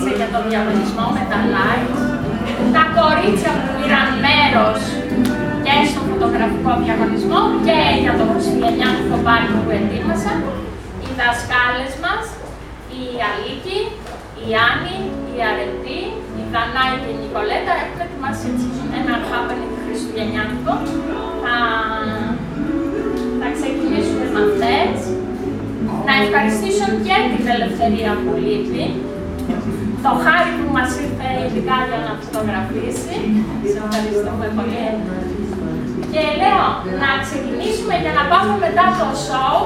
κορίτσια για τον διαγωνισμό με τα likes, τα κορίτσια που πήραν μέρος και στο φωτογραφικό διαγωνισμό και για το χριστουγεννιάτικο πάρτι που ετοίμασα, οι δασκάλες μας, η Αλίκη, η Άννη, η Αρετή, η Δανάη και η Νικολέτα έχουν ετοιμάσει ένα happening χριστουγεννιάτικο. Θα ξεκινήσουμε με αυτές. Να ευχαριστήσω και την Ελευθερία που λείπει, το Χάρη που μας ήρθε ειδικά για να φωτογραφίσει. Σε ευχαριστούμε πολύ. Και λέω να ξεκινήσουμε για να πάμε μετά το show